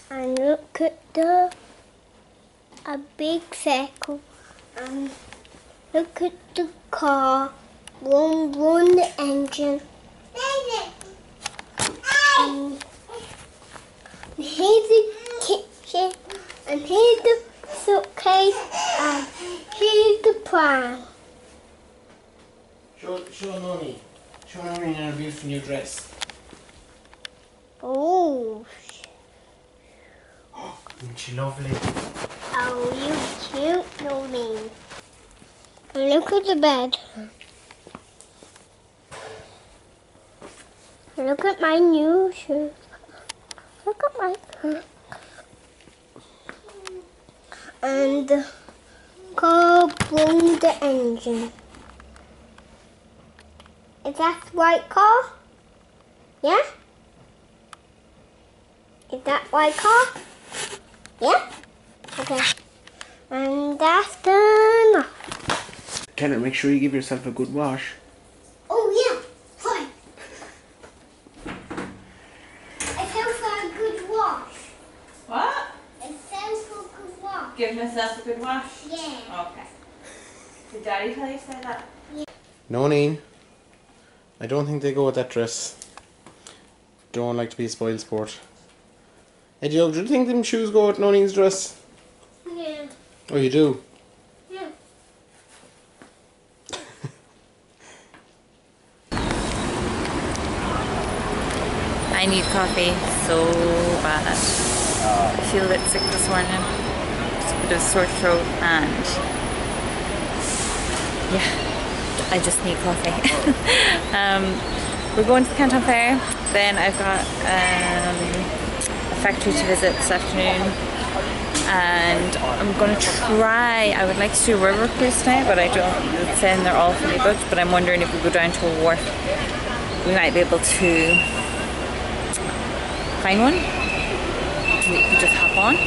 And look at a big circle. And look at the car. Run the engine. And here's the kitchen. And here's the suitcase. And here's the pram. Show Noni. Show Noni in her beautiful new dress. Oh. Isn't she lovely? Oh, you cute, Noni. And look at the bed. Look at my new shoes. Look at my... And the car brung the engine. Is that white car? Yeah? Is that white car? Yeah? Okay. And that's done. Cannon, make sure you give yourself a good wash. Oh yeah, fine. It sounds like a good wash. What? It sounds like a good wash. Give myself a good wash? Yeah. Okay. Did Daddy tell you to say that? Yeah. Nonine, I don't think they go with that dress. Don't like to be a spoil sport. Eddie, do you think them shoes go with Nonine's dress? Yeah. Oh, you do? Yeah. I need coffee so bad. I feel a bit sick this morning. Just a bit of sore throat and yeah, I just need coffee. We're going to the Canton Fair. Then I've got a factory to visit this afternoon. And I'm going to try, I would like to do a river cruise tonight, but I don't, it's saying they're all fully booked, but I'm wondering if we go down to a wharf, we might be able to find one. We could just hop on.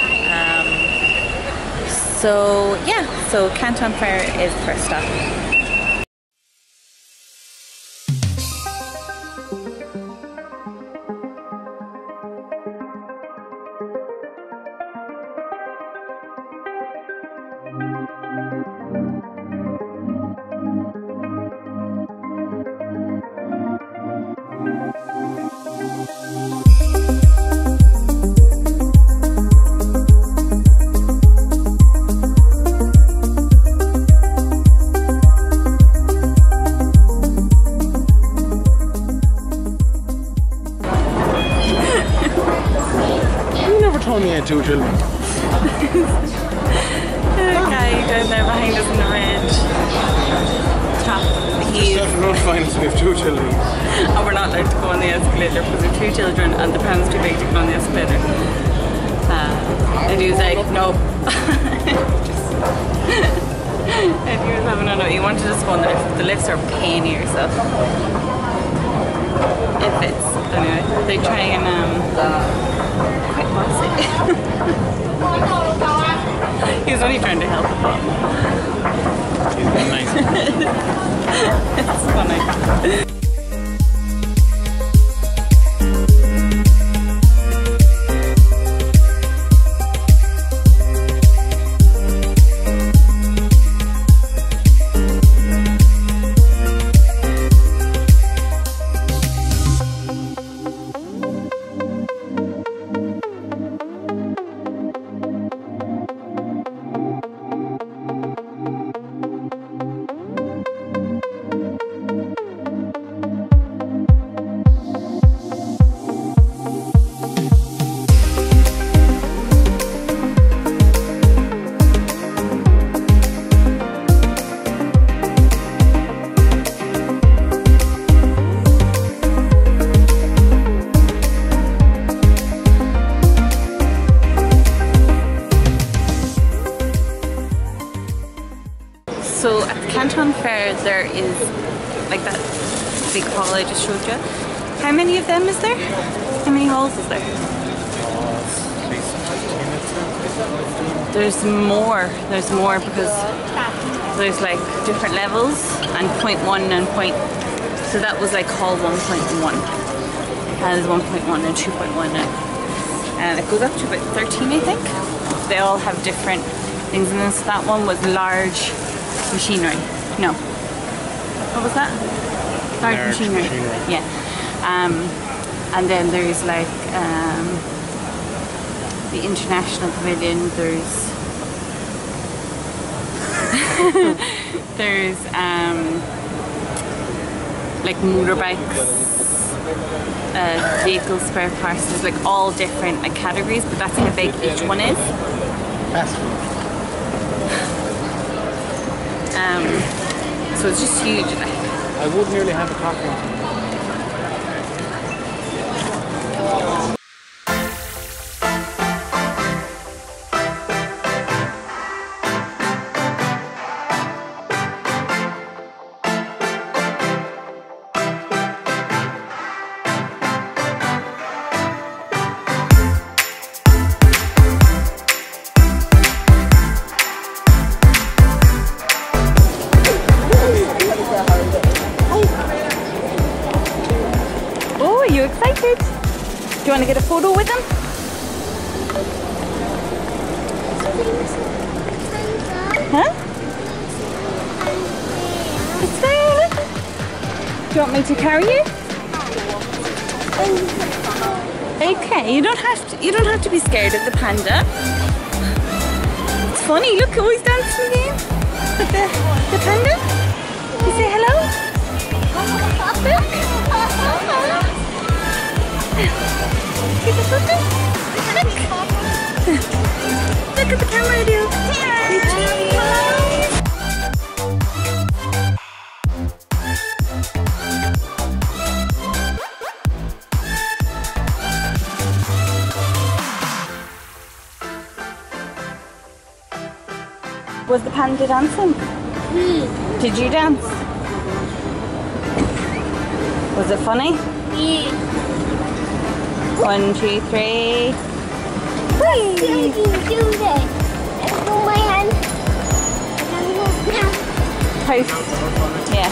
So yeah, so Canton Fair is the first stop. Told me I had 2 children. The guy down there behind us in the red top, he's... Notifying us we have 2 children. And we're not allowed to go on the escalator because we have 2 children and the pram's too big to go on the escalator. And he was like, no. And he was having a no. He wanted us to go on the lift. The lifts are a pain in yourself. It fits. Anyway, they try and quite bossy. He was only trying to help. He's been nice. It's funny. So at the Canton Fair there is like that big hall I just showed you. How many of them is there? How many halls is there? There's more because there's like different levels and 0.1 and point. So that was like hall 1.1 and there's 1.1 and 2.1 and and it goes up to about 13, I think. They all have different things in them. So that one was large machinery. No. What was that? Large machinery. Yeah. And then there's like the International Pavilion. There's there's like motorbikes, vehicle spare parts. There's like all different like categories, but that's how big each one is. Fast food. So it's just huge. Like. I would nearly have a coffee. Are you excited? Do you want to get a photo with them? Huh? It's there, look. Do you want me to carry you? Okay, you don't have to be scared of the panda. It's funny, look, he's dancing again with the panda. You say hello? Look. Look at the camera, dude. Was the panda dancing? Did you dance? Was it funny? Yeah. 1, 2, 3. Wait, you do that. Let's hold my hand. Post. Yeah.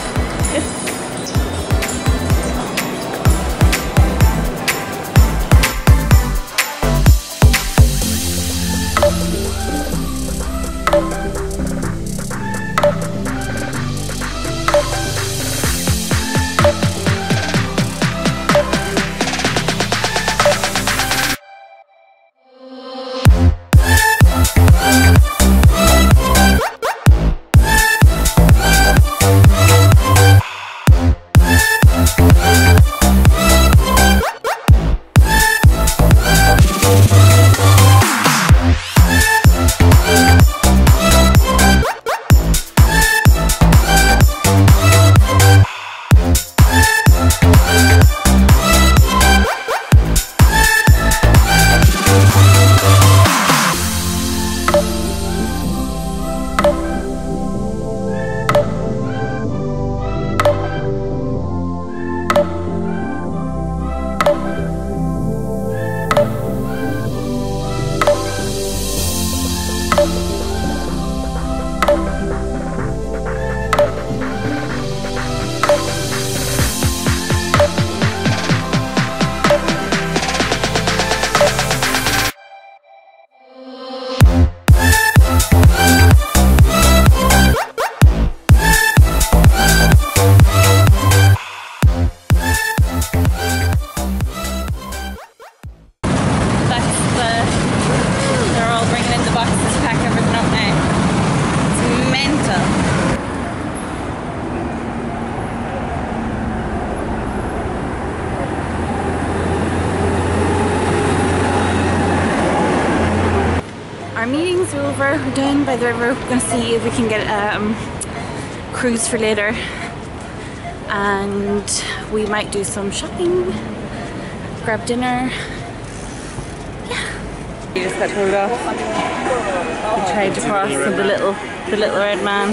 Our meeting's over, we're down by the river. We're going to see if we can get a cruise for later, and we might do some shopping, grab dinner. Yeah. We just got told off. We tried to cross with the little red man.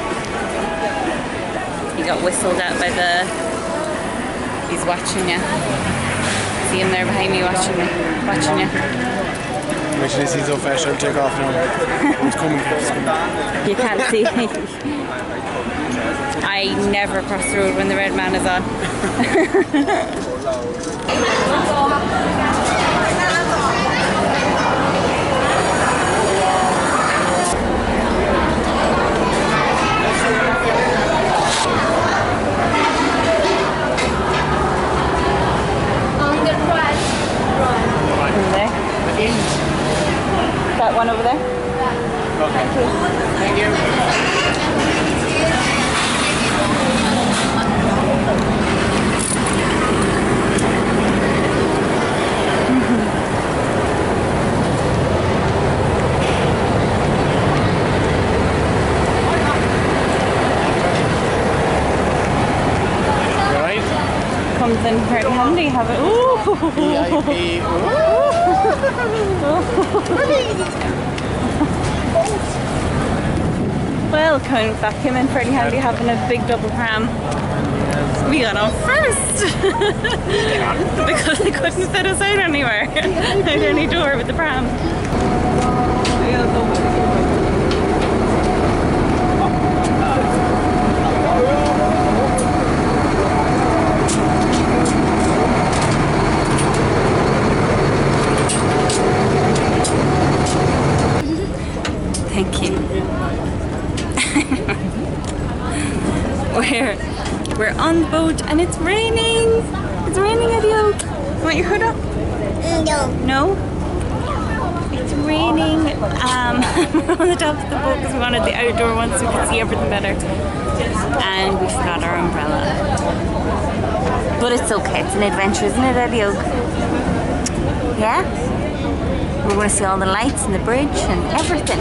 He got whistled at by the. He's watching you. See him there behind me watching you. Actually, he's so fast, I'll take off now. It's coming. You can't see me. I never cross the road when the red man is on. That one over there? Okay. Thank you. Comes in very handy, have it. Ooh! VIP. Well, that came in fairly handy having a big double pram. We got on first! Because they couldn't fit us out anywhere. Out any door with the pram. Thank you. We're on the boat and it's raining. It's raining at the Oak. Want your hood up? No. No? It's raining. We're on the top of the boat because we wanted the outdoor one so we could see everything better. And we forgot our umbrella. But it's okay. It's an adventure, isn't it, at the Oak? Yeah? We're going to see all the lights and the bridge and everything.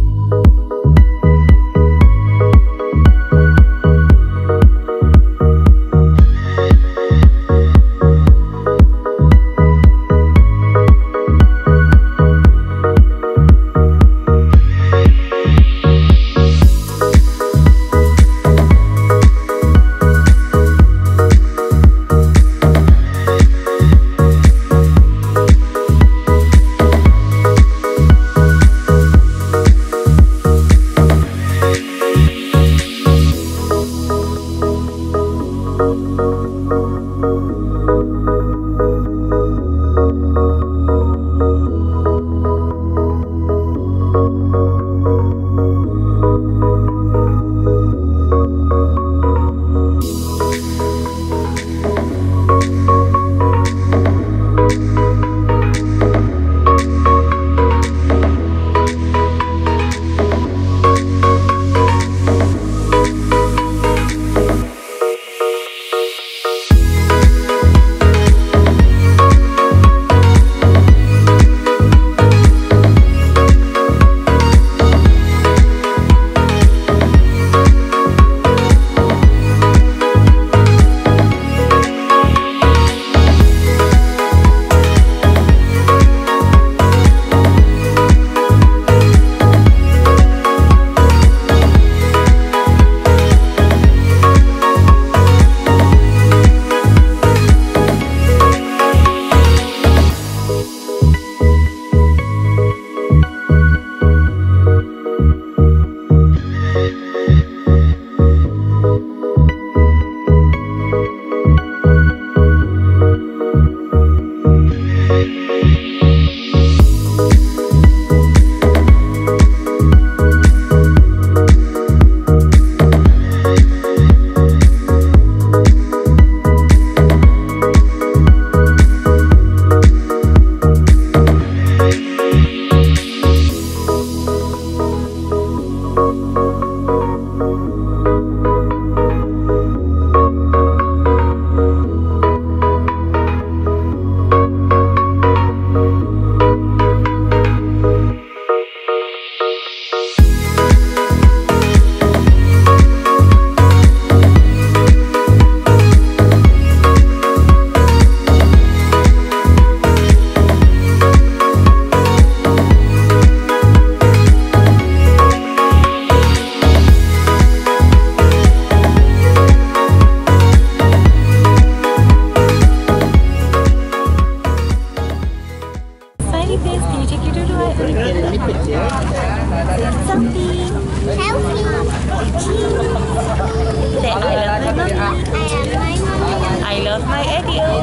I love my Eddie. I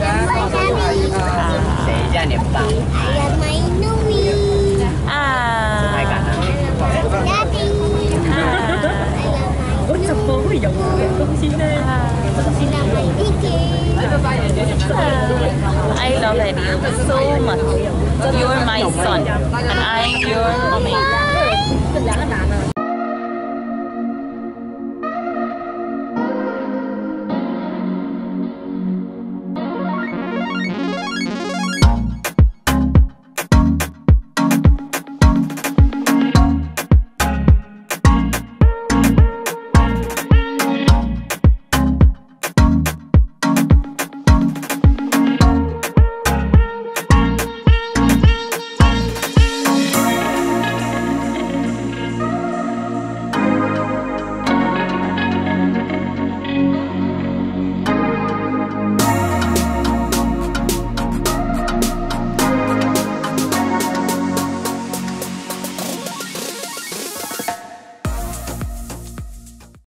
love my Nui. I love love Eddie so much. You're my son, and I'm your mommy.